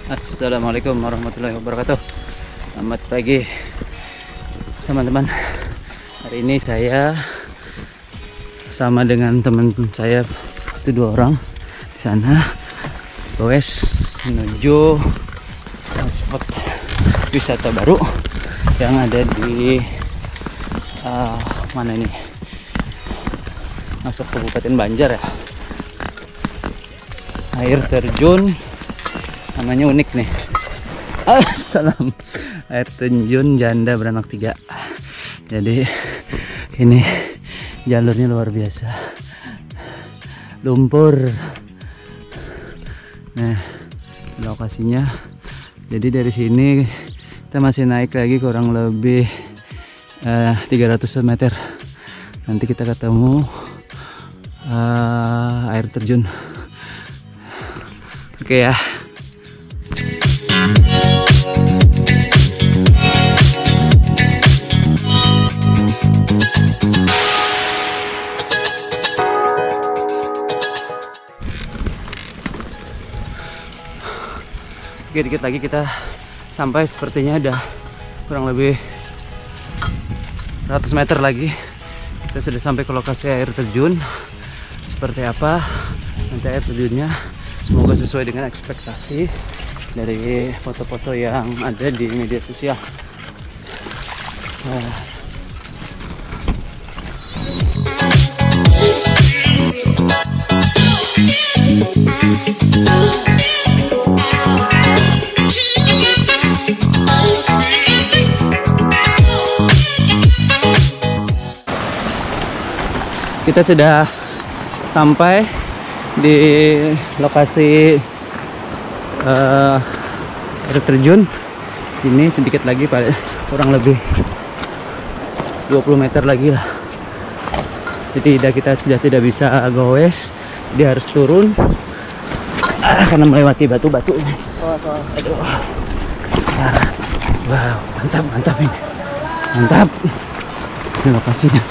Assalamualaikum warahmatullahi wabarakatuh. Selamat pagi teman-teman. Hari ini saya sama dengan teman saya itu 2 orang di sana goes menuju spot wisata baru yang ada di mana ini, masuk Kabupaten Banjar ya. Air terjun namanya unik nih. Assalam. Air terjun Janda Beranak 3. Jadi ini jalurnya luar biasa, lumpur. Nah, lokasinya jadi dari sini kita masih naik lagi kurang lebih 300 meter. Nanti kita ketemu air terjun. Oke ya. Oke, dikit lagi kita sampai, sepertinya ada kurang lebih 100 meter lagi kita sudah sampai ke lokasi air terjun. Seperti apa nanti air terjunnya, semoga sesuai dengan ekspektasi dari foto-foto yang ada di media sosial. Kita sudah sampai di lokasi air terjun. Ini sedikit lagi, kurang lebih 20 meter lagi lah. Jadi kita sudah tidak bisa goes, dia harus turun karena melewati batu-batu. Aduh. Wow, mantap ini, mantap. Ini lokasinya.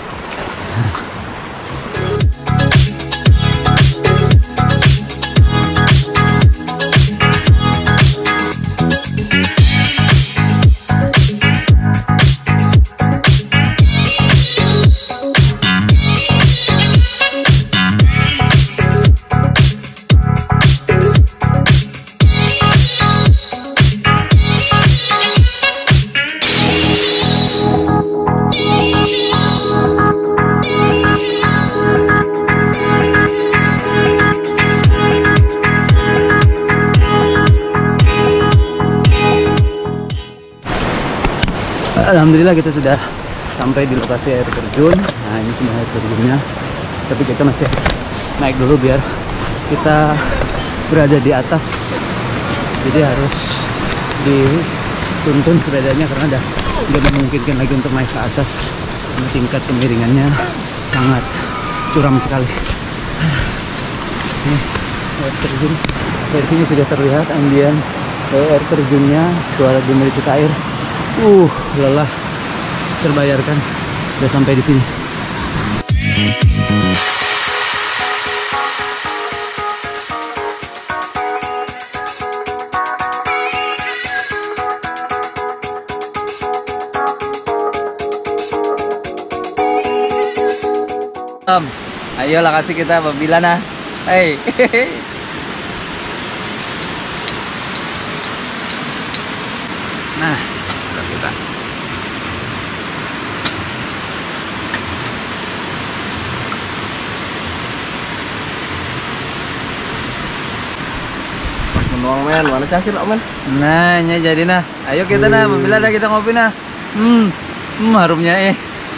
Alhamdulillah kita sudah sampai di lokasi air terjun. Nah, ini cuma air terjunnya, tapi kita masih naik dulu biar kita berada di atas. Jadi harus dituntun sepedanya karena tidak memungkinkan lagi untuk naik ke atas karena tingkat kemiringannya sangat curam sekali. Ini air terjun, dari sini sudah terlihat ambience air terjunnya, suara gemericik air. Lelah terbayarkan. Udah sampai di sini. Ayolah kasih kita pembilan nah. Hey. Nah, kita menuang men, mana cangkir men? Nah, jadi nah. Ayo kita nah, pembilan dah, kita ngopi nah. Harumnya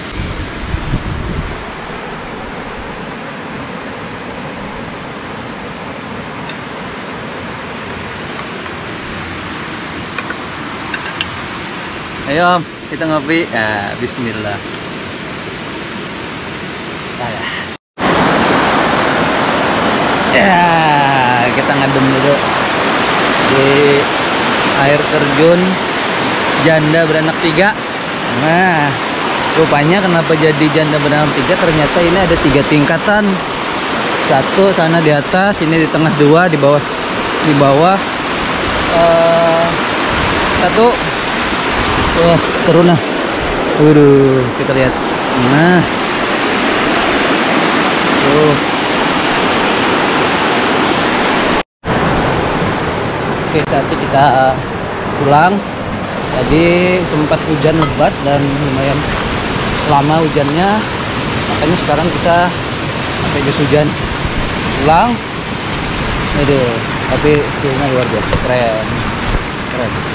Ayo Om, kita ngopi. Bismillah. Ya, kita ngadem dulu di air terjun Janda Beranak 3. Nah, rupanya kenapa jadi Janda Beranak 3? Ternyata ini ada 3 tingkatan. Satu sana di atas, ini di tengah, 2 di bawah. Di bawah satu. Wah, seru nah. Waduh, kita lihat. Nah. Tuh. Oke, saatnya kita pulang. Tadi sempat hujan lebat dan lumayan lama hujannya. Makanya sekarang kita pakai jas hujan pulang. Aduh, tapi feelnya luar biasa, keren.